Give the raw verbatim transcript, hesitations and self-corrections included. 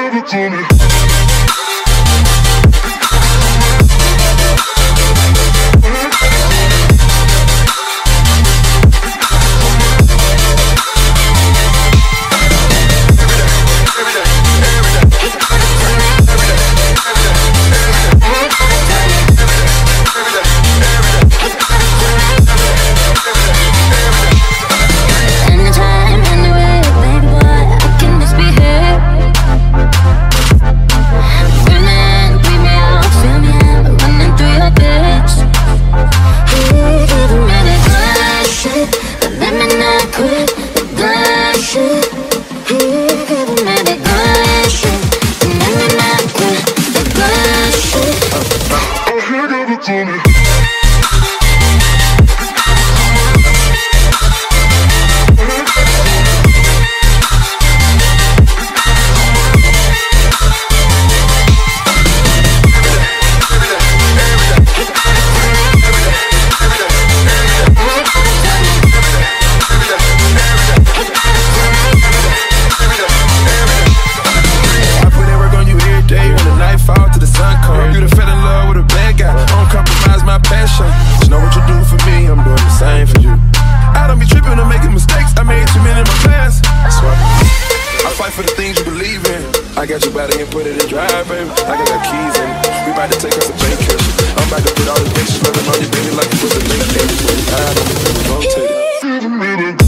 give it to me. For the things you believe in, I got your body and put it in drive, baby. Like I got keys in it. We about to take us a vacation. I'm about to put all the bitches loving on you, baby, like you was a lady. I don't rotate it.